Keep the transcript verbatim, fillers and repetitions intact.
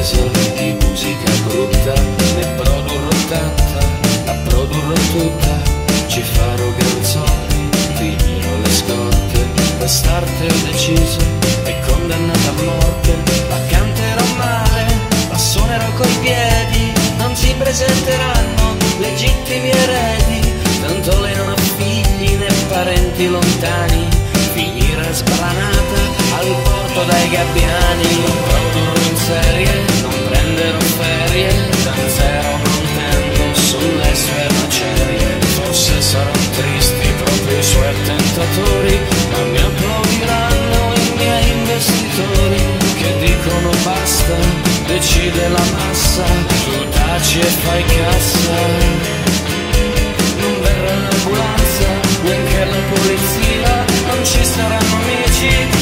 preso di musica brutta, ne produrrò tanta, la produrrò tutta, ci farò canzoni, finirò le scorte, quest'arte ho deciso, è condannata a morte, la canterò male, la suonerò coi piedi, non si presenteranno legittimi eredi, tanto lei non ha figli né parenti lontani, finirà sbranata al porto dai gabbiani. Non produrrò in serie, non prenderò ferie, danzerò contento sulle sue macerie, forse saranno tristi proprio i suoi attentatori, ma mi applaudiranno i miei investitori che dicono basta, decide la massa, tu taci e fai cassa. Non verrà l'ambulanza, neanche la polizia, non ci saranno amici